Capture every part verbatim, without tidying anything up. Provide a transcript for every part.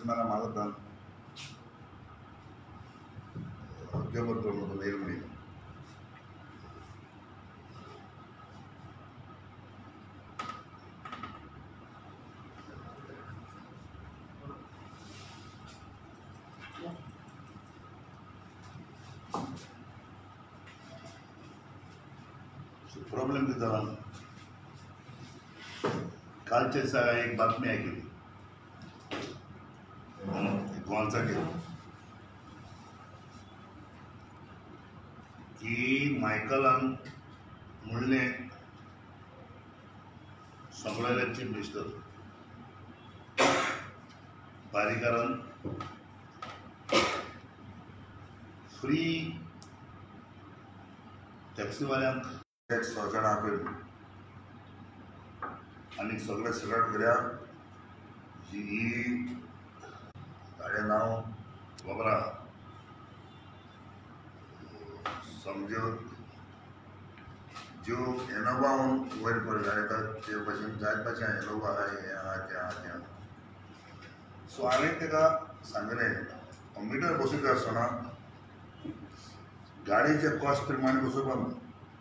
मला मागतात उद्योगपती निर्मणी प्रॉब्लेम तिथं कालचे एक बातमी ऐकली गोंचा की मायकलान म्हणले सगळ्याला चीफ मिनिस्टर पारीकारान फ्री टॅक्सीवाल्यांक टॅक्स सरकार आपयलो आनी सगळे सगळ्यात गेल्या ही गाड्या नांव वगरा समजो ज्यो एनोवा वयर पडले गाड्या ते भशेन जाय तशें एनोवा आहा हें आहा तें आहा तें आहा सो हांवें ताका सांगलें मिटर बसयता आसतना गाडयेचे कॉस्ट प्रमाणे बसोवपाक ना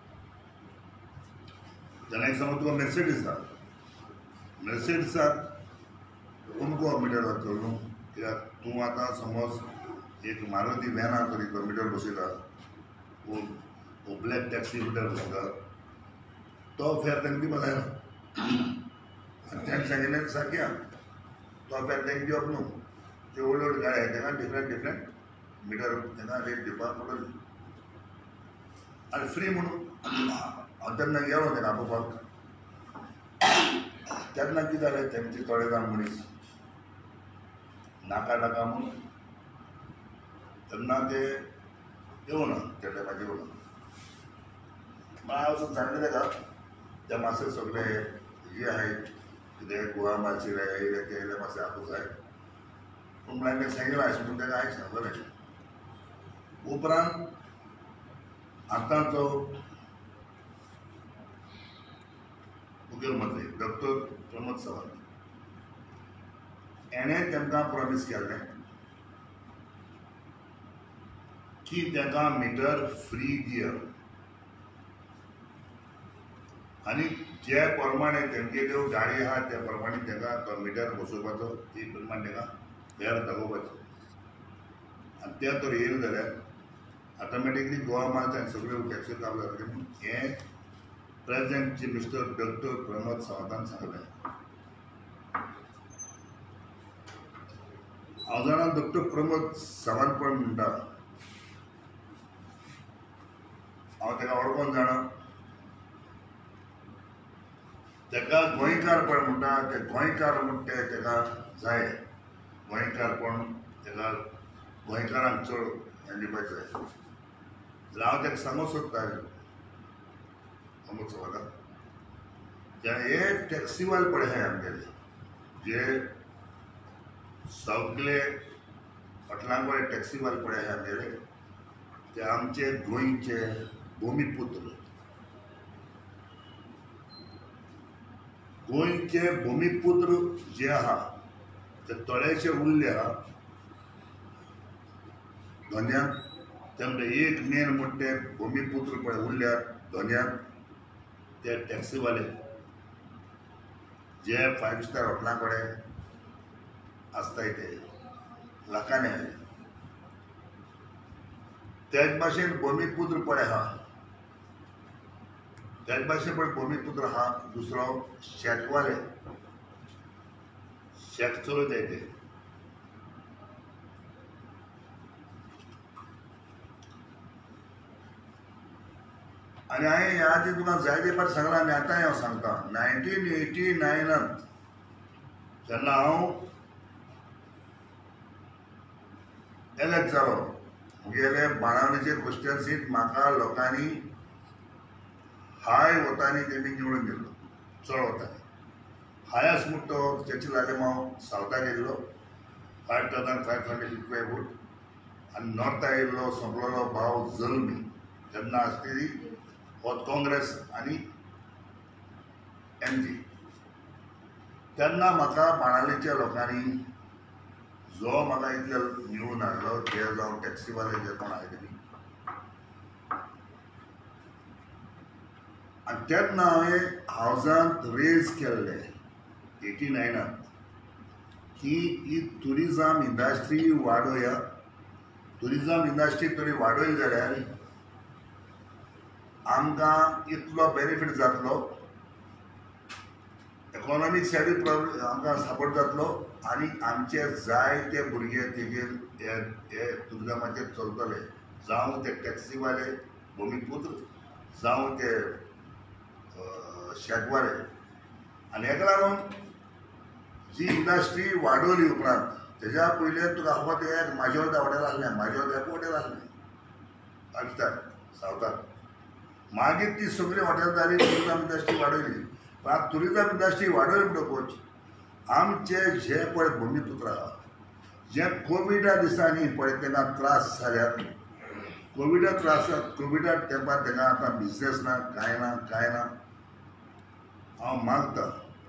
जाल्यार एक समज तुका मर्सिडीज आसा मर्सिडीजाक तुमको मिटर घातलो न्हू कित्याक तूं आतां समज एक मारुती वॅन आहा तरी तो मिटर बसयता वो ब्लॅक टॅक्सी मिटर बसयता तो फेर तांकां दिवपा जायना आनी ताणें सांगिल्लें सारकें आहा तो फेर तांकां दिवप न्हू त्यो व्हडल्यो व्हडल्यो गाड्यो आहाय तांकां डिफरंट डिफरंट मिटर तांकां रेट दिवपाक पडटली आनी फ्री म्हणून हांव तेन्ना गेलो तेन्ना आपोवपाक तेन्ना कितें जालें तेंचे थोडे जाण मनीस नाका नाका म्हणून तेन्ना ते येवना त्या टायमार येवना मागीर हांव वचून सांगलें ताका ते मातशे सगळे जे आहाय कितें गोवा मार्चेर येयले ते येयले मातशे आपूं जाय पूण मागीर सांगिल्लें अशें म्हणून ताका हांवें सांगलें उपरांत आतांचो मुखेलमंत्री डॉक्टर प्रमोद सावंत एणें तांकां प्रॉमीस केल्लें की तांकां मिटर फ्री दिया आनी जे प्रमाणे तेंगे ज्यो गाडी आहा त्या प्रमाणे तांकां तो मिटर बसोवपाचो ती प्रमाणे तांकां हेर दाखोवपाचो आनी ते तर येयले जाल्यार ऑटोमॅटिकली गोवा मार्चान सगळ्यो टॅक्सी चालू जातले म्हणून हें present chief minister doctor Pramod सावंतान सांगलें हांव जाणा डॉक्टर प्रमोद सावंत पण म्हणटा हांव ताका वळखून जाणा ताका गोंयकारपण म्हणटा ते गोंयकार म्हण ते ताका जाय गोंयकारपण ताका गोंयकारांक चड हें दिवपाक जाय जाल्यार हांव ताका सांगूंक सोदता प्रमोद सावंताक जे हे टॅक्सीवाले पळय आहाय आमगेले जे सगळे फाटल्यान पळय टॅक्सीवाले पळय आहाय आमगेले ते आमचे गोंयचे भुमिपुत्र गोंयचे भुमिपुत्र जे आहा ते थोडेशे उरले आहा धन्याक तेमचे एक मेन म्हण ते भुमिपुत्र पळय उरल्यात धन्याक ते टॅक्सीवाले जे फायव स्टार हॉटेलां कडेन आसताय ते लाखांनी आहाय तेच भाशेन भुमिपुत्र पळय आहा तेच भाशेन पळय भुमिपुत्र आहा दुसरो शेतवाले शेत चलयताय ते आनी हांवें ह्या आदी तुका जायते फावट सांगलां आनी आतांय हांव सांगता नायन्टीन एटी नायनांत जेन्ना हांव एलेक्ट जालो मुगेले बाणावलेचेर कॉन्स्टिट्युएन्सींत म्हाका लोकांनी हाय वतांनी तेमी निवडून दिल्लो चड वतांनी हायस्ट म्हूण तो चर्चिल आलेम हांव सावथाक येयल्लो five thousand five hundred fifty vote आनी नॉर्थाक येयल्लो सोंपलोलो भाव जल्मी तेन्ना आसलेली होत काँग्रेस आनी एम जी तेन्ना म्हाका बाणावलेच्या लोकांनी जो म्हाका इतले निवडून हाडलो ते जावं टॅक्सीवाले जे कोण आहाय तेमी, आनी तेन्ना हांवें हावजांत रेज केल्ले एटी नायनात की ही टुरिजम इंडस्ट्री वाडोवया. टुरिजम इंडस्ट्री तरी वाडयली जाल्यार आमकां इतलो बेनिफीट जातलो, इकॉनॉमीक सायडीक प्रॉब्लम आमकां सपोर्ट जातलो आनी आमचे जायते भुरगे तेजेर हे हे टुरिजमाचेर चलतले, जावं ते टॅक्सीवाले भुमिपुत्र जावं ते शेतवाले. आनी हेका लागून जी इंडस्ट्री वाडोवली उपरांत तेज्या पयलीं तुका खबर एक माजोर्डा हॉटेल आसलें, माजोर्डा एक हॉटेल आसलें पाकिस्तान सावथाक. मागीर ती सगळी हॉटेल जाली, टुरिजम इंडस्ट्री वाडयली. पण आतां टुरिजम इंडस्ट्री वाडयली म्हणटकूच आमचे जे पळय भुमिपुत्र आहा, जे कोविडा दिसांनी पळय तेन्ना त्रास जाल्यात, कोविडा त्रासाक कोविडा तेंपार तेंका आतां बिजनेस ना, कांय ना कांय ना. हांव मागतां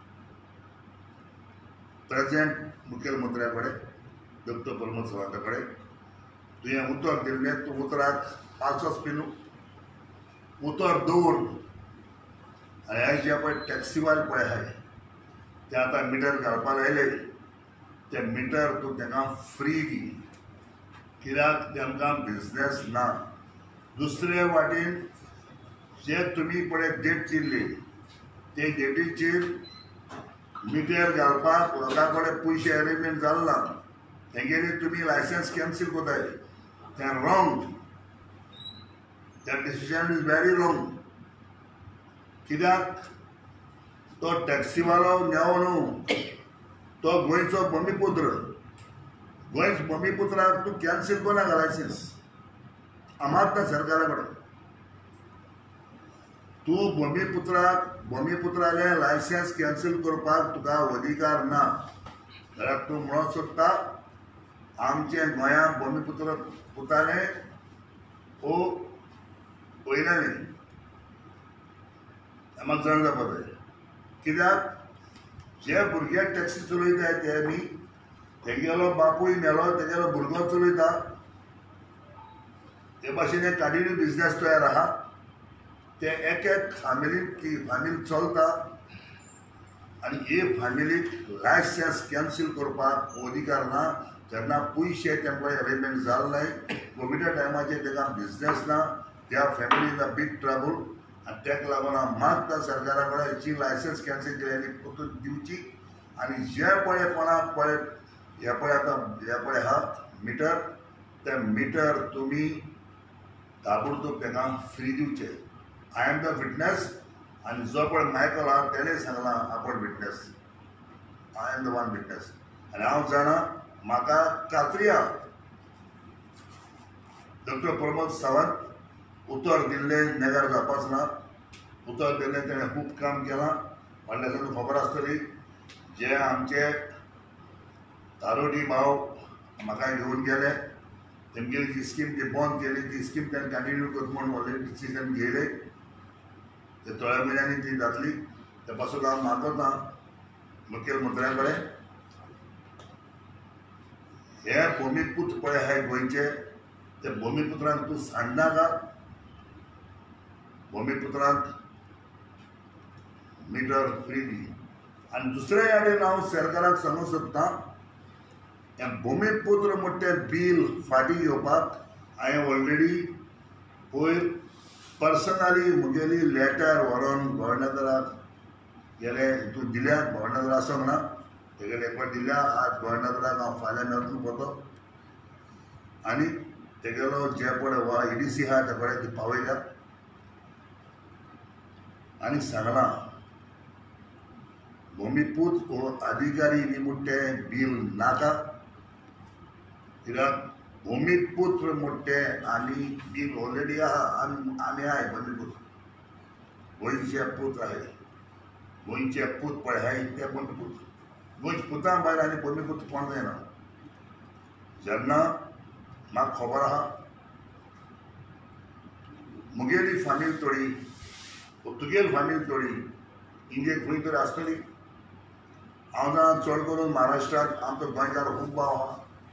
प्रेजेंट मुखेलमंत्र्या कडेन डॉक्टर प्रमोद सावंता कडेन तुवें उतर दिल्लें, तूं उतराक पांचच पिनू उतर दवर. आनी हे जे पळय टॅक्सीवाले पळय आहाय ते आतां मिटर घालपाक लायले, ते मिटर तूं तांकां फ्री दी, कित्याक तांकां बिजनेस ना. दुसरे वाटेन जे तुमी पळय डेट दिल्ली ते डेटीचेर मिटर घालपाक लोकां कडेन पयशे अरेंजमेंट जाल ना, तेंगेली तुमी लायसन्स कॅन्सील कोताय. तें wrong, that decision is very wrong. कित्याक तो टॅक्सीवालो नेवो न्हू, तो गोंयचो भुमिपुत्र. गोंय भुमिपुत्राक तूं कॅन्सील कोनाका लायसन्स? हांव मागता सरकारा कडेन, तूं भुमिपुत्राक भुमिपुत्राले लायसन्स कॅन्सील करपाक तुका अधिकार ना. जाल्यार तूं म्हणूंक सोदता आमचे गोंयांत भुमिपुत्र पुताले ओ पयल्यानी म्हाका जाण जावपा जाय. कित्याक जे भुरगे टॅक्सी चलयताय तेमी, तेगेलो बापूय मेलो तेगेलो भुरगो चलयता, हे भाशेन एक कंटिन्यू बिजनेस तयार आहा. ते एक एक फॅमिलीक फॅमिली चलता आनी हे फॅमिलीक लायसन्स कॅन्सील करपाक अधिकार ना. जेन्ना पयशे तेंका अरेंजमेंट जाल नाय, कोविडा टायमाचेर तेका बिजनेस ना, त्या family in a big trouble. आनी तेका लागून हांव मागता सरकारा कडेन जी लायसन्स कॅन्सील केलेली परतून दिवची. आनी जे पळय कोणाक पळय हे पळय आतां हे पळय आहा मिटर, ते मिटर तुमी ताबडतोब तेका फ्री दिवचे. आय एम द विटनेस, आनी जो पळय मायकल आहा तेणें सांगलां आपूण witness, I am the one witness. आनी हांव जाणा म्हाका खात्री आहा डॉक्टर प्रमोद सावंत उतर दिल्लें नेगार जावपाच ना. उतर दिल्लें तेणें खूब काम केलां. म्हणल्यार तुका खबर आसतली जे आमचे तारोडी भाव म्हाका घेवन गेले, तेमगेली जी स्कीम ती बंद केली, ती स्कीम तेणें कंटिन्यू करता म्हूण ऑलरेडी डिसिजन घेयले. ते थोड्या म्हयन्यांनी ती जातली. ते पासून हांव मागता मुखेलमंत्र्या कडेन हे भुमिपुत्र पळय आहाय गोंयचे, ते भुमिपुत्रांक तूं सांडनाका. भुमिपुत्रांक मिटर फ्री दी. आनी दुसरे कडेन हांव सरकाराक सांगूंक सोदतां हें भुमिपुत्र म्हणटा तें बील फाटीं घेवपाक हांवें ऑलरेडी पयर पर्सनली म्हगेली लेटर व्हरोन गव्हर्नराक गेले हितून दिल्या. गव्हर्नर आसोंक ना, तेगेले एक फावट दिल्या. आज गव्हर्नराक हांव फाल्यां मेळटलो वतो आनी तेगेलो जे पळय वा ईडीसी आहा ते कडेन ती पावयल्या आनी सांगलां भुमिपुत्र हो अधिकारी न्ही म्हूण तें बील नाका. कित्याक भुमिपुत्र म्हूण तें आनी बील ऑलरेडी आहा. आमी आमी आहाय भुमिपुत्र, गोंयचे पूत आहाय, गोंयचे पूत पळय आहाय ते भुमिपुत्र. गोंयच्या पुतां भायर आनी भुमिपुत्र कोण जायना. जेन्ना म्हाका खबर आहा मुगेली फामील थोडी तुगेली फामील थोडी इंडियेक खंय तरी आसतली. हांव जाणा चड करून महाराष्ट्रांत आमचो गोंयकार खूब भाव आहा.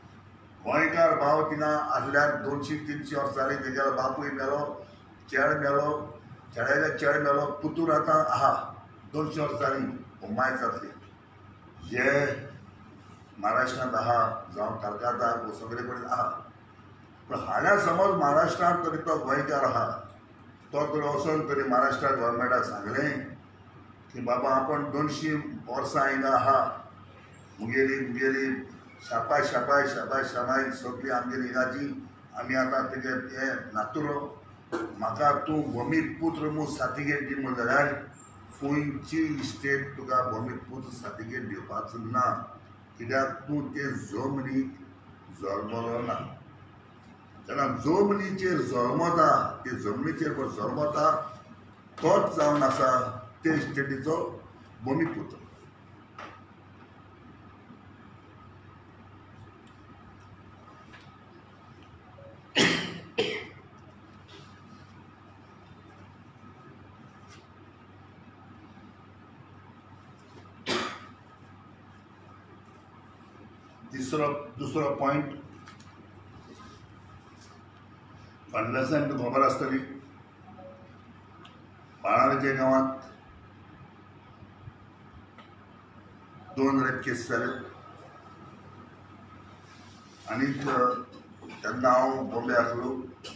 गोंयकार भाव थिंगा आसल्यार दोनशे तीनशे वर्सां जाली तेगेलो बापूय मेलो चेड मेलो चेड्याचे चेड मेलो पुतूर आतां आहा दोनशे वर्सां जाली मायज जातली जे महाराष्ट्रांत आहा जावं कलकत्ता सगळे कडेन आहा पूण हांगा समज महाराष्ट्रांत तरी तो गोंयकार आहा तो तरी वचून तरी महाराष्ट्रा गव्हर्मेंटाक सांगलें की बाबा आपण दोनशी वर्सां हिंगा आहा मुगेली मुगेली शापाय शापाय शापाय शापाय सगळी आमगेली हिंगाची आमी आतां तेगे हे नातुरो म्हाका तूं भूमिपुत्र म्हूण सर्टिफिकेट दी म्हूण जाल्यार खंयची स्टेट तुका भूमिपुत्र सर्टिफिकेट दिवपाचो ना कित्याक तूं ते जमनीक जल्मलो ना तेन्ना जमनीचेर जल्मता ते जमनीचेर पळय जल्मता तोच जावन आसा ते स्टेटीचो भूमिपुत्र तिसरो दुसरो पॉयंट फाटल्या दिसांनी तुका खबर आसतली बाळावेचे गांवांत दोन रेप केस जाले आनीक तेन्ना हांव बॉम्बे आसलो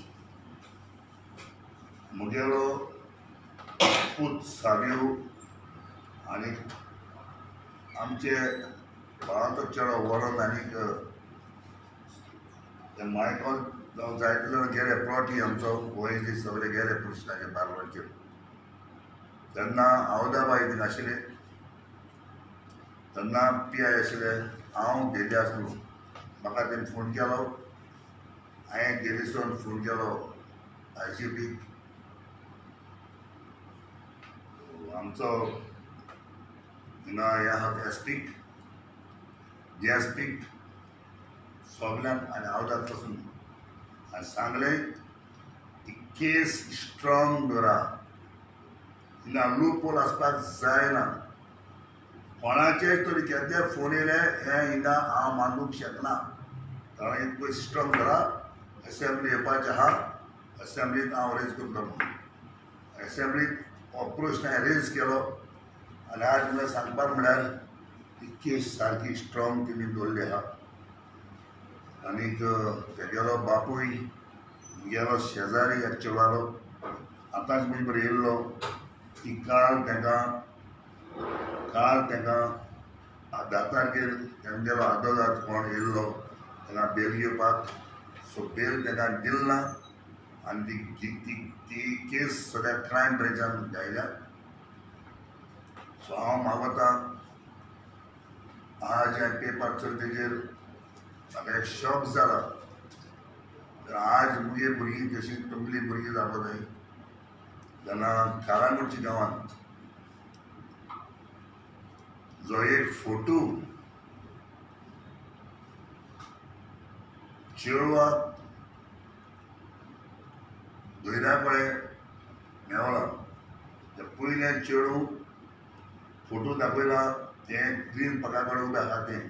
म्हगेलो पूत सावियो आनीक आमचे बाळाचो चेडो वरण आनीक ते मायकल जावं जायते जाण गेले प्लॉटी आमचो गोंयचे सगळे गेले पुलिसाचे बारवाडचेर तेन्ना अहमदाबाद थिंग आशिल्ले तेन्ना पी आय आशिल्ले हांव दिल्ली आसलो म्हाका तेणी फोन केलो हांवें दिल्लीसून फोन केलो आय सी पीक आमचो हिंगा हे आहा एस पीक जी एस पीक सगळ्यांक आनी आवदात पासून हांवें सांगलें की केस स्ट्रॉंग दवरा हिंगा लूपहोल आसपाक जायना कोणाचेय तरी केद्यार फोन येयले हें हिंगा हांव मानूंक शकना कारण इतको स्ट्रॉंग दवरा असेंब्ली येवपाचें आहा असेंब्लींत हांव रेज करतलो म्हणून असेंब्लींत हो प्रश्न हांवें रेज केलो आनी आज तुमकां सांगपाक म्हळ्यार ही केस सारकी स्ट्रॉंग तेमी दवरली आहा आनीक तेगेलो बापूय मुगेलो शेजारी एक चेडवालो आतांच म्हजे बरें येयल्लो की काल तांकां काल तांकां धा तारखेर तेंगेलो आदोगाद कोण येयल्लो तांकां बेल घेवपाक सो बेल तांकां दिल ना आनी ती ती ती केस सगळ्या क्रायम ब्रँचान घायल्या सो हांव मागोता आज ह्या पेपर चलतेचेर म्हाका एक शॉक जाला आज मुगे भुरगीं जशीं तुमगेली भुरगीं जावपा जाय जेन्ना कारामुर्ची गांवांत जो एक फोटो चेडवाक धोयल्या पळय मेवला ते पयलें चेडूं फोटो दाखयला तें ग्रीन पका कडेन उबें आसा तें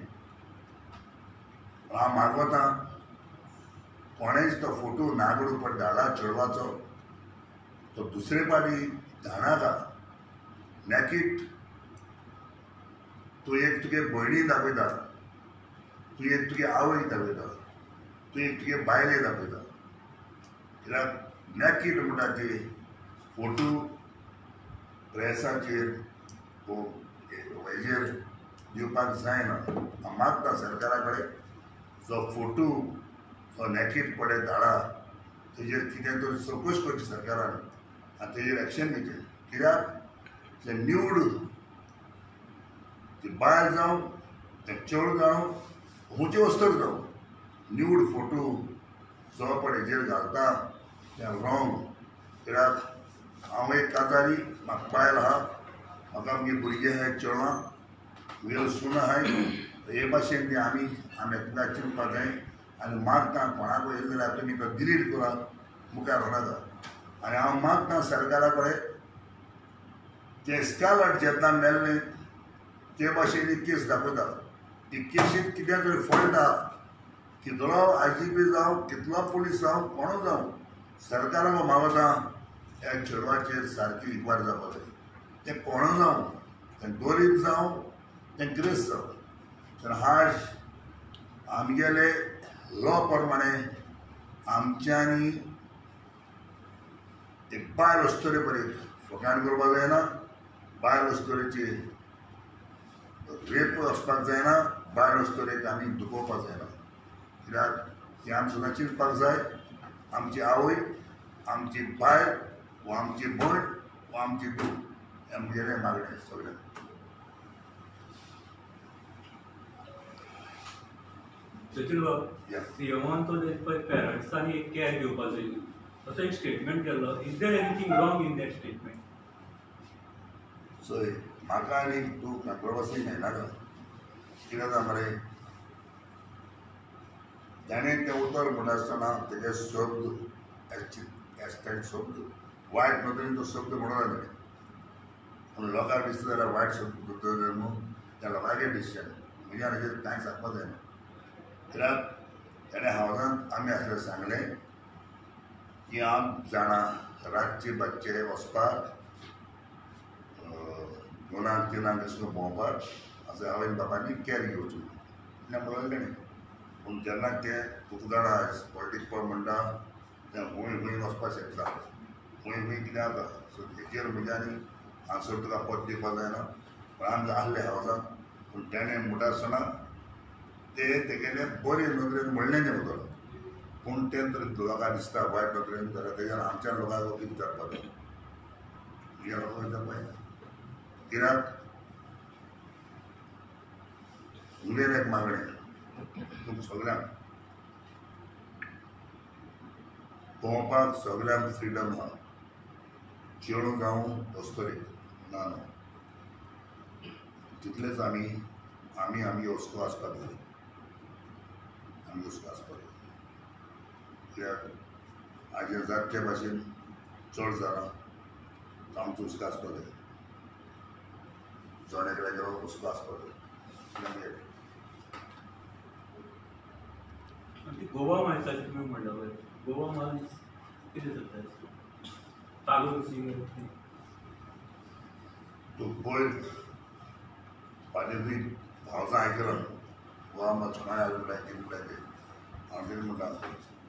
हांव मागवता कोणेच तो फोटो नागडू पण धाडला चेडवाचो तो दुसरे पाटी धाडनाका नॅकीट तूं एक तुगे भयणी दाखयता तूं एक तुगे आवय दाखयता तूं एक तुगे बायले दाखयता कित्याक नॅकीट म्हणटा ते फोटो प्रेसाचेर हेजेर दिवपाक जायना हांव मागता सरकारा कडेन जो फोटो जो नॅकीट पडे धाडा तेजेर कितें तरी चवकश करची सरकारान आनी तेजेर एक्शन घेवचें कित्याक ते न्यूड ती बायल जावं ते चेड जावं खंयचे वस्तूक जावं न्यूड फोटो जो पळय हेजेर घालता तें रॉंग कित्याक हांव एक काजारी म्हाका बायल आहा म्हाका आमगे भुरगे आहाय चेडवां तुगेलो सून आहाय हे भाशेन ती आमी आमी एकमेकाक चिंतपाक जाय आनी मागता कोणाकूय येयलें जाल्यार तुमी तो डिलीट करात मुखार व्हरात आनी हांव मागता सरकारा कडेन ते स्कॉलर जेन्ना मेल्ले ते भाशेन ही केस दाखयता ती केसींत कितें तरी फॉल्ट आहा कितलो आय जी पी जावं कितलो पुलीस जावं कोण जावं सरकाराक मागता ह्या चेडवाचेर सारकी इन्क्वायर जावपाक जाय. तें कोण जावं तें गरीब जावं तें गिरेस्त जावं तर हाज आमगेले लॉ प्रमाणे आमच्यांनी एक बायल अस्तोरे पर्यंत फकाण करपाक जायना, बायल अस्तोरेची रेप वचपाक जायना, बायल अस्तोरेक आमी दुखोवपाक जायना. कित्याक ती आमी सुद्दां चिंतपाक जाय आमची आवय, आमची बायल वा आमची भयण वा आमची धूव हें आमगेलें मागणें सगळ्यांक. सचिन बाब, सीएमान तो पळय पेरंट्सांनी एक कॅर घेवपाक जाय असो एक स्टेटमेंट केल्लो. Is there anything wrong in that statement? So म्हाका आनी तूं कंट्रोवर्सी मेळनाका. कितें जाता मरे ताणें तें उतर म्हणनासतना तेजे शब्द एस्टेट शब्द वायट नदरेन तो शब्द म्हणून ताणें पूण लोकांक दिसता जाल्यार वायट शब्द न्हू त्या लोकांचें डिसिजन म्हज्या हाजेर कांय सांगपाक जायना. कित्याक ताणें हावजांत आमी आसले सांगलें की आम जाणा रातचे बातचे वचपाक दोनांक तिनांक अशें भोंवपाक असो आवयन बापायनी कॅर घेवची इतलें बरयलें न्ही. पूण जेन्ना तें तुका जाणा पॉलिटिक्स पळय म्हणटा तें खूंय खूंय वचपाक शकता, खूंय खूंय कितें जाता. सो हेजेर म्हज्या आनी आन्सर तुका पद दिवपाक जायना. पण आमी आहले हावजांत पूण तेणें म्हणटासतना तें तेगेलें बरे नदरेन म्हणलें तें उतर. पूण तें जर लोकांक दिसता वायट नदरेन जाल्यार तेज्यान आमच्या लोकांक वचून विचारपाक जाय. तुज्या लोकांक विचारपाक जायना. कित्याक उलयन एक मागणें तुमकां सगळ्यांक भोंवपाक सगळ्यांक फ्रिडम आहा. चेडूं जावं अस्तोरेक ना न्हू. तितलेंच आमी आमी आमी हुस्को आसपाक जाय. आमी हुस्को आसपाक जाय. कित्याक हाजेर जातके भाशेन चड जालां आमचो हुस्को आसपाक जाय. जोणेकल्याचो हुस्को आसपाक जाय. ती गोवा मायन्साची तुमी म्हणटा पळय, गोवा मायन्स कितें जाता? तालूक कशी तूं पळय फाल्यां तुवें हावजां आयकलां गोवा मात खंय आसलें कितें म्हणटा हांव कितें म्हणटा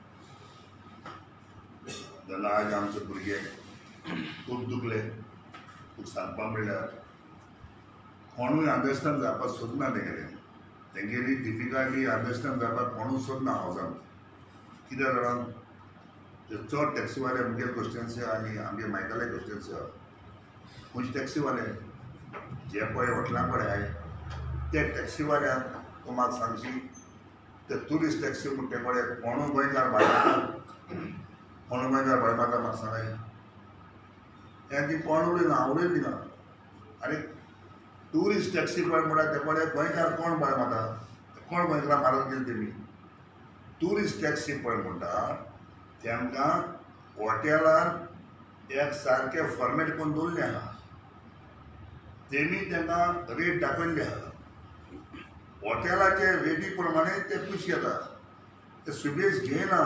जेन्ना आज आमचे भुरगे खूब दुखले तुका सांगपाक म्हणल्यार कोणूय अंडरस्टँड जावपाक सोदना तेगेलें. तेंगेली डिफिकल्टी अंडरस्टँड जावपाक कोणूय सोदना हावजांत. कित्याक जाणां ते चड टॅक्सीवाले मुगेल कॉन्स्टिट्युएन्सी आनी आमगे मायकले कॉन्स्टिट्युएन्सी आहा. खंयचे टॅक्सीवाले जे पळय हॉटेलां कडेन आहाय ते टॅक्सीवाल्यांक तूं म्हाका सांगशी ते ट्युरिस्ट टॅक्सी म्हणटा ते पळय कोणूय गोंयकार भाडें मारता, कोणूय गोंयकार भाडें मारता म्हाका सांगाय. हें ती कोण उलयना हांव उलयली ना. आनी ट्युरिस्ट टॅक्सी पळय म्हणटा ते पळय गोंयकार कोण भाडें मारता, कोण गोंयकारां मारत गेले तेमी. ट्युरिस्ट टॅक्सी पळय म्हणटा तेमकां हॉटेलान एक सारकें फॉर्मेट करून दवरलें आहा. तेमी तांकां रेट दाखयल्ली आहा. हॉटेलाचे रेटी प्रमाणे ते पयशे घेता. ते सुबेज घेयना.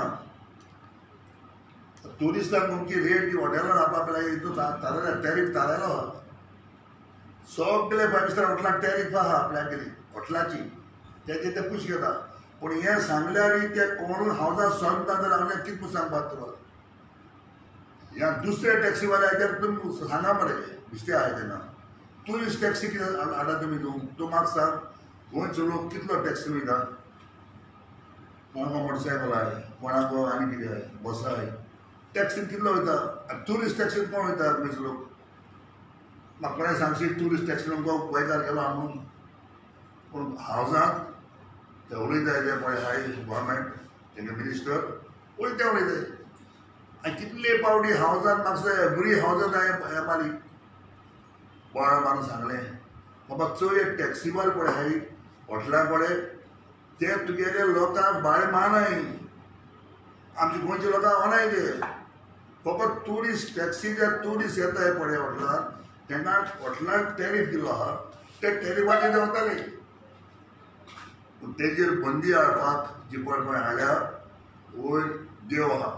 ट्युरिस्टांक तुमची रेट हॉटेलान आपआपल्या हितून थारायला टॅरीफ थारायलो आहा. सगळे फायव स्टार हॉटेलाक टॅरीफ आहा आपल्यागेली हॉटेलाची तेजे ते पयशे घेता. पूण हें सांगल्यार ते कोण हावजां सांगता जाल्यार हांवें कितें सांगपाक तुका. ह्या दुसऱ्या टॅक्सीवाल्याचेर तुमी सांगा मरे बिश्टे आहाय तेन्ना. ट्युरिस्ट टॅक्सी कितें हाडा तुमी तूं तूं म्हाका सांग. गोंयचो लोक कितलो टॅक्सी वयता. कोणाको मोटरसायकल आहाय, कोणाको आनी कितें आहाय, बस आहाय. टॅक्सीन कितलो वयता आनी ट्युरिस्ट टॅक्सीन कोण वयता गोंयचो लोक. म्हाका कोणें सांगशी ट्युरिस्ट टॅक्सीन आमकां गोंयकार गेलो आहा म्हणून. पूण हावजांत ते उलयताय ते पळय हाय गोवोरमेंट तेंगे मिनिस्टर उलटे उलयताय. आनी कितले पावटी हावजांत म्हाका बरी हावजां जाय येपाली. बोवाळ मारून सांगलें बाबा चोय एक टॅक्सीवाल पळय हाय हॉटेला कडेन ते तुगेले लोकांक भाडें मानाय. आमच्या गोंयच्या लोकांक ओनाय ते. फकत ट्युरिस्ट टॅक्सी जे ट्युरिस्ट येताय पळय हॉटेलांत तेन्ना हॉटेलाक टॅरीफ दिलो आहा ते टॅरिफाचेर देंवताले. पूण तेजेर बंदी हाडपाक जी पळय पळय हाडल्या वयर देव आहा.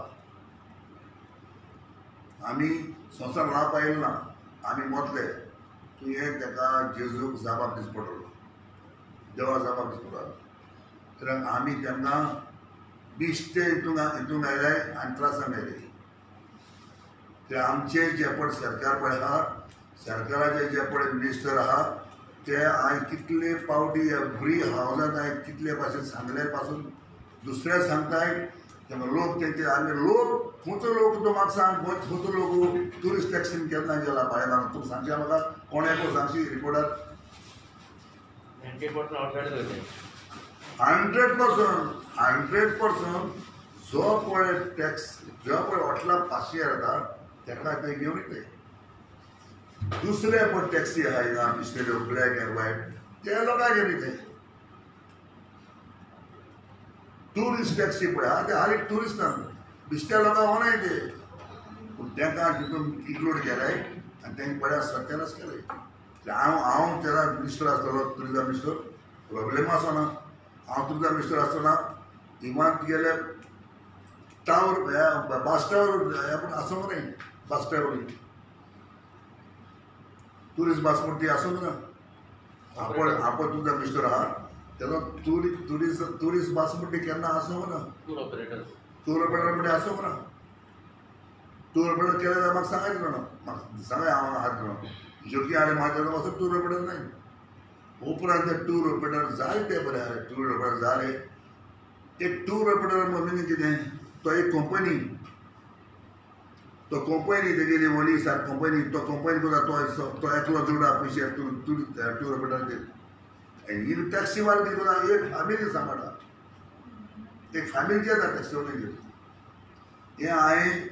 आमी संवसार रावपा येयले ना, आमी मोतले तुवें ताका जेजूक जापाक दिस पडटलो, देवाक जापाक दिस पडटलो. कित्याक आमी तेन्ना बिश्टे हितूंक हितूंक आयले आनी त्रासान आयले. ते आमचे जे पळय सरकार पळय आहा, सरकाराचे जे पळय मिनिस्टर आहा ते हांवें कितले पावटी एवरी हावजांत हांवें कितले भाशेन सांगले पासून दुसरे सांगताय तेन्ना लोक तेंचे आनी लोक खंयचो लोक तो म्हाका सांग खंयचो लोक ट्युरिस्ट टॅक्सीन केन्ना गेला भायल्यान तूं सांगशे म्हाका कोणेको सांगशी reporter. Hundred percent hundred percent जो पळय टॅक्स जो पळय हॉटेलां पांचशे येता तेका ते घेवन येतले. दुसरे पण टॅक्सी आहा हिंगा बिस्टेल्यो ब्लॅक एंड व्हायट ते लोकांक घेवन येतले. टुरिस्ट टॅक्सी पळय आहा ते हर एक टुरिस्टांक बिश्ट्या लोकांक होनाय ते पूण तांकां तितून इन्क्लूड केल्याय आनी तांकां पळय सत्यानाश केले. हांव हांव तेन्ना मिनिस्टर आसतलो ट्युरिजम मिनिस्टर प्रॉब्लेम आसना. हांव ट्युरिजम मिनिस्टर आसतना इमारत गेले टावर बस टावर आसूंक न्ही बस टावर ट्युरिस्ट बस म्हण ती आसूंक ना. आपण आपण ट्युरिजम मिनिस्टर आहा तेजो ट्युरिस्ट ट्युरिस्ट ट्युरिस्ट बस म्हण ती केन्ना आसूंक ना. टूर ऑपरेटर टूर ऑपरेटर म्हणजे आसूंक ना. टूर ऑपरेटर केले जाल्यार म्हाका सांगायचो ना, म्हाका सांगाय हांव हात धरून योगी आनी म्हाजे वचून टूर ऑपरेटर नाही. उपरांत ते टूर ऑपरेटर जाले ते बरे आले टूर ऑपरेटर जाले. एक टूर ऑपरेटर म्हणजे कितें तो एक कंपनी तो कंपनी तेगेली वणी सार कंपनी तो कंपनी करता तो तो एकलो जोडा पयशे टूर टूर ऑपरेटराचेर. ही टॅक्सी वाले कितें करता एक फॅमिली सांबाळटा एक फॅमिली येता टॅक्सी वाले. हे हांवें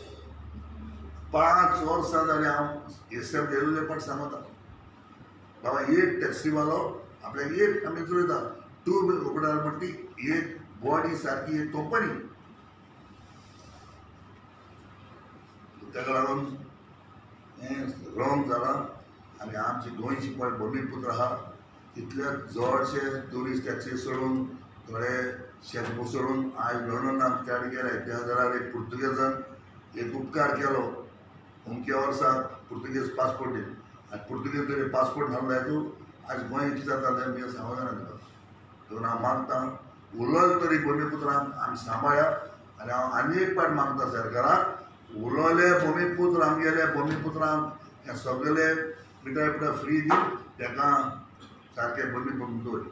पांच वर्सां जाली हांव एसएफ गेल्ले पण सांगता बाबा एक टॅक्सीवालो आपल्याक एक फॅमिली चलयता. टूर ऑपरेटर म्हणटी एक बॉडी सारकी एक कंपनी. ताका लागून हें रॉंग जालां आनी आमची गोंयची पळय भुमिपुत्र आहा तितले चडशे ट्युरिस्ट टॅक्सी सोडून थोडे शेत सोडून आयज लंडनाक चड गेले. त्या जाल्यार एक पुर्तुगेजान एक उपकार केलो अमक्या वर्साक पुर्तुगेज पासपोर्ट दी आनी पुर्तुगेज तरी पासपोर्ट नासलो तूं आयज गोंय कितें जाता तें मी सांगूंक जाणा तुका. देखून हांव मागतां उरलेले तरी भुमिपुत्रांक आमी सांबाळया आनी हांव आनी एक पाट मागता सरकाराक उरलेले भुमिपुत्र आमगेले भुमिपुत्रांक हे सगळे मिटर पिटर फ्री दी ताका सारके भुमिपुत्र दवर.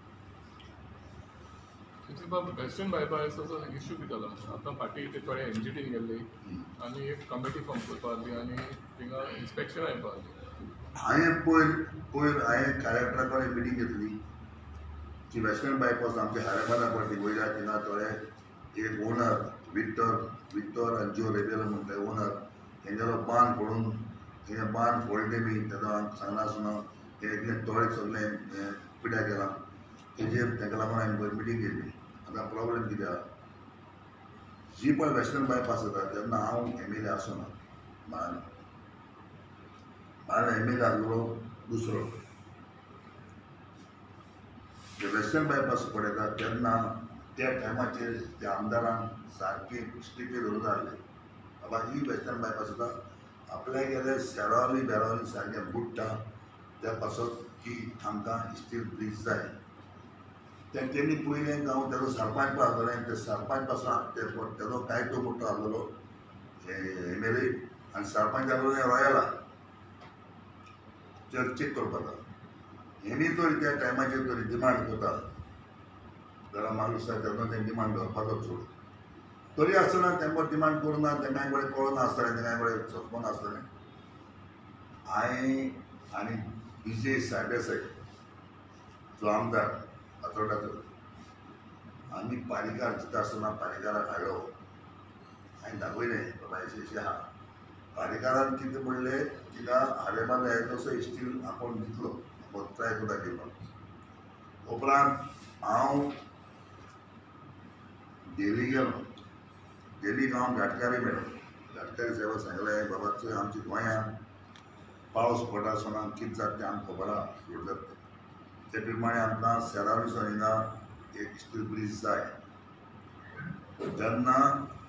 वेस्टर्न बायपासाचो इश्यू कितें जाला आतां फाटीं ते थोडे एनजीटीन गेल्ली आनी एक कमिटी फॉर्म करपाक लागली आनी थिंगा इन्स्पेक्शन येवपाक लागली. हांवें पयर पयर हांवें कलेक्टरा कडेन मिटींग घेतली की वेस्टर्न बायपास आमचे हारेबारा पडटी वयल्या थिंगा थोडे एक ओनर विक्टर विक्टर आनी जो रेबेलो म्हणटा ओनर तेंगेलो बांद फोडून तेणें बांद फोडले बी तेका सांगनासतना तें थोडे सगळे पिड्या केला तेजेर ताका लागून हांवें पयर मिटींग घेतली. आतां प्रॉब्लेम कितें आहा जी पळय वेस्टर्न बायपास जाता तेन्ना हांव एम एल ए आसना मान मान एम एल ए आसलो दुसरो जे वेस्टर्न बायपास पळयता तेन्ना त्या टायमाचेर त्या आमदारान सारकी स्ट्रिक्टली धरून हाडली बाबा ही वेस्टर्न बायपास जाता आपल्या गेले शेरावली बेरावली सारके बुडटा त्या पासत की आमकां स्टील ब्रिज जाय. तेंच्यांनी पयलें हांव तेजो सरपंच पण आसलोलें ते सरपंच पासून तेजो कांय तो मोठो आसलोलो एम एल ए आनी सरपंच आसलोलें रॉयला चर्चेक करपाक. हेणी तरी त्या टायमाचेर तरी डिमांड करता जाल्यार म्हाका दिसता तेन्ना तें डिमांड धरपाचो चड. तरी आसतना तेंको डिमांड करूना तेंकाय कडेन कळना आसतलें तेंकाय कडेन सोंपोन आसतलें. हांवें आनी विजय सायबेसाय जो आमदार फातोर्डाचो आमी पालिकार जिता आसतना पालिकाराक हाडलो. हांवें दाखयलें बाबा अशें अशें आहा. पालिकारान कितें म्हणलें तिका हाडेमा जाय तसो स्टील आपूण दितलो ट्राय करता दिवपाक. उपरांत हांव देली गेलो. देलीक हांव घाटकारी मेळ्ळो. घाटकारी साहेबाक सांगलें बाबा चोय आमच्या गोंयांत पावस पडटा आसतना कितें जाता तें आमकां खबर आहा. ते प्रमाणे आमकां सेराविसून हिंगा एक स्टील ब्रिज जाय. जेन्ना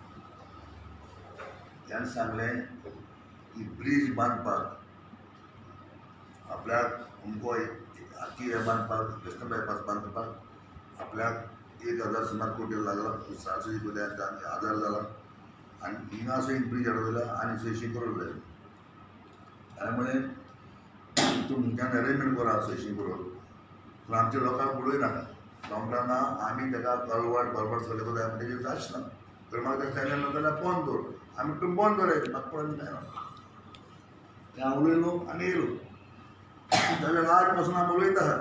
ताणें सांगलें की ब्रिज बांदपाक आपल्याक अमको आख्खी हें बांदपाक वेस्टर्न बायपास बांदपाक आपल्याक एक हजार सुमार कोटी लागला. सातशे कोट्यांचा आनी आदार जाला आनी हिंगासर एक ब्रिज हाडवयला आनी सयशीं करोड जाय. हांवें म्हळें तुमच्यान अरेंजमेंट करा सयशीं करोड पूण आमच्या लोकांक पळयनाका. लोकांना आमी ताका कलवट बरबड सगळें करता आमी तेजेर जायच ना. तर म्हाका तें सांगलें ना जाल्यार बंद कर. आमी तूं बंद करायचें म्हाका पळोवंक जायना. तें हांव उलयलो आनी येयलो. जाल्यार आठ पासून आमी उलयता आहा.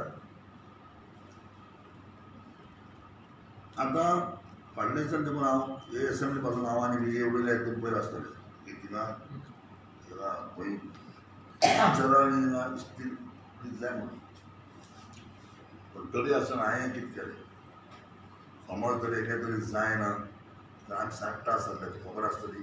आतां फाटल्या दिसांनी देखून हांव हे एसेंब्ली पासून हांव आनी विजय उलयले एकदम पयलीं आसतलें की थिंगा थिंगा खंय सरावणी हिंगा स्टील ब्रिज जाय म्हणून. पूण तरी आसतना हांवें कितें केलें समज तरी हें तरी जायना तर आमी सांगता आसतले खबर आसतली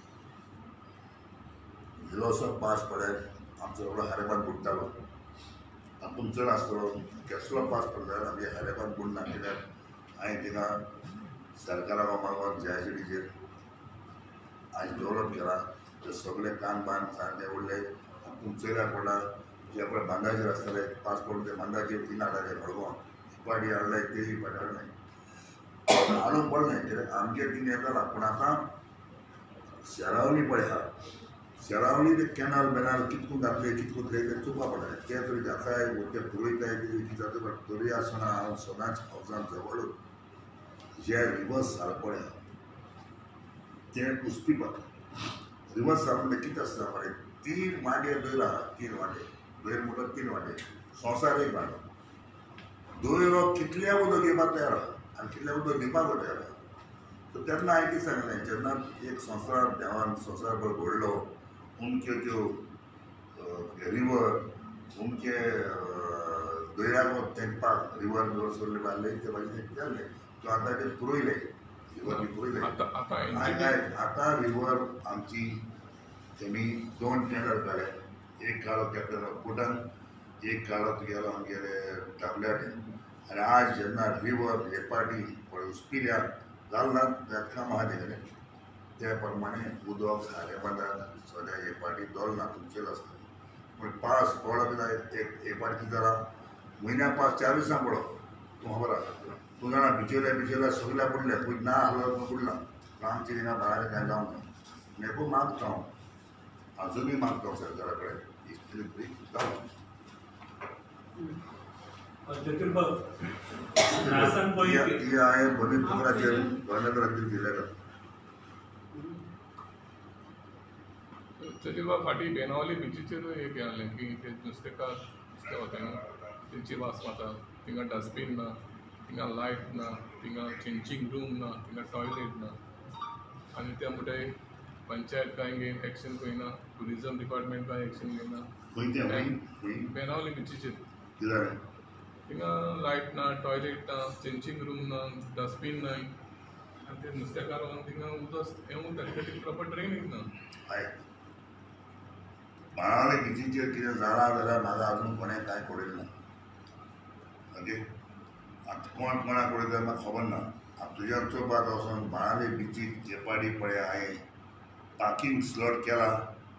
इल्लोसो पास पडत आमचो एवढो हारेबान बुडटालो. तातूंत चड आसतलो कसलो पास पडलो जाल्यार आमगे हारेबान बुडना. कित्याक हांवें थिंगा सरकाराक मागोन जेआयसीडीचेर आज डेवलप केला. ते सगळे काम बांद सारके उरले. तातूंत चोयल्यार पडला जे पळय बांदाचेर आसतले पास पडून ते बांदाचेर तीन हाडाचे खडगोवन इपाटी हाडले ते इपाटी हाडले हाडूंक पडलें. कित्याक आमगे तीन येताला. पूण आतां शेरावली पळय आहा शेरावली ते कॅनल बेनाल कितकून घातले कितकून ते चुकपा पडले. ते तरी जाताय ते पुरयताय कितें जाता बट तरी आसतना हांव सदांच हावजान जवळ जे रिवर्स सार पळय ते कुस्तीपाक रिवर्स सार म्हणजे कितें आसता मरे तीन वाटे दोयर आहा. तीन वाटे दोयर म्हणटा तीन वाटे संवसार एक वाटो. दोयरो कितले उदक घेवपाक तयार आहा आनी कितले उदक दिवपाक तयार आहा. सो तेन्ना हांवें कितें सांगलें जेन्ना एक संवसार देवान संवसार भर घडलो उमक्यो त्यो रिवर उमके दोयराक तेंकपाक रिवर बिवर सगळे बांदले ते भाशेन जाल्ले. सो आतां ते पुरयले रिवर बी पुरयले. आतां रिवर आमची तेमी दोन टेंडर काडले. एक काडलो कॅप्टन ऑफ भुटान एक काडलो तुगेलो आमगेले टाबल्यार आनी आज जेन्ना रिवर हे पाटी पळय उस्पिल्या जालना तें काम आहा तेगेलें त्या प्रमाणे उदक सारे बांदात सद्या हे पाटी दोलना तुमचेर आसता. पूण पास पडलो पिता एक हे पाटी कितें जाला म्हयन्या पास चार दिसां पडलो. तूं खबर आसा तूं जाणा बिचोल्या बिचोल्या सगल्या बुडले खंय ना आहलो बुडला. आमचे थिंगा भायर कांय जावंक ना. हेपू मागता हांव अजुनूय मागता सरकारा कडेन इस्त्री ब्रीज जावं. चतुर बाब रासन पळय ही हांवें बरी पत्राचेर गोंयकारांचेर दिलेलो. चली बाबा फाटी बेनावली बिचीचेर एक केलें की ते नुस्तेकार नुस्तें वताना तेंची वास माता. थिंगा डस्टबीन ना थिंगा लायट ना थिंगा चेंजींग रूम ना थिंगा टॉयलेट ना. आनी त्या मुटाय पंचायत कांय घेवन एक्शन पळयना. टुरिजम डिपार्टमेंट कांय एक्शन घेयना. खंय तें खंय बेनावली बिचीचेर कितें जालें थिंगा लायट ना टॉयलेट ना चेंजींग रूम ना डस्टबीन नाय आनी ते नुस्तेकार थिंगा उदक हें उरता कित्याक प्रॉपर ड्रेनींग ना. हय बाणावले बिचीचेर कितें जालां जाल्यार म्हाका अजून कोणें कांय कळयलें ना. ओके आतां कोण कोणाक कळयता म्हाका खबर ना. तुज्या चोपाक वचोन बाणावले बिचीक हे पाटी पळय हांवें पार्किंग स्लॉट केला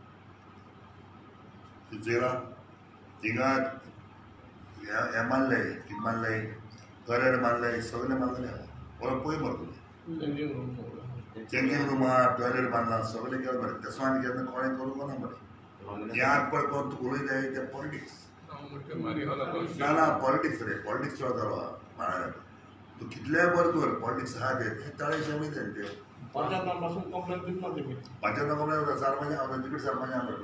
चोयला थिंगा हे मारले कितें मारले करेड मारले सगळें मारलेलें आहा. परत पळय मरे तुमी चेंजींग रूम चेंजींग रूमा टॉयलेट बांदला सगळें केलें मरे. तेसो आनी केन्ना कोणें करूंक ना मरे. हे आत पळय कोण तूं उलयताय ते पॉलिटिक्स ना ना पॉलिटिक्स रे पॉलिटिक्स चलतालो आहा बाणावले. तूं कितलेय बरें कर पॉलिटिक्स आहा ते ताळे शेवणी तेंचे पंचायत पासून कंप्लेंट दिवना तेमी. पंचायत कंप्लेंट सरपंच हांव तिकीट सरपंच हांव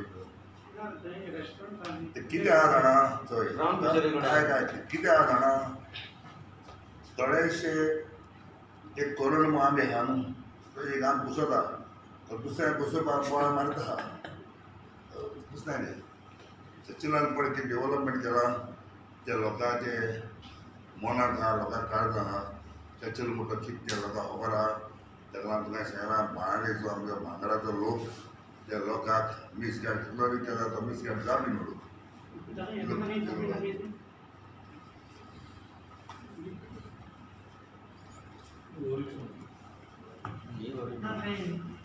ते कितें आहा जाणा चोय काय काय कितें आहा जाणा थोडेशे एक करोड म्हणून आमी आहा न्हू. तो एक आमी घुसता दुसऱ्या घुसोवपाक बोवाळ मारता दुसऱ्या न्ही. सचिनान पळय कितें डेवलपमेंट केला त्या लोकांचे मनाक आहा लोकांक काळज आहा तेचेर म्हणटा कितें त्या लोकांक खबर आहा. ताका लागून तुवें सांगलां बाणावले जो आमचो भांगराचो लोक त्या लोकांक मिसगायड कितलो केला तो मिसगायड जावनी म्हणून ओरिजिनल Not really.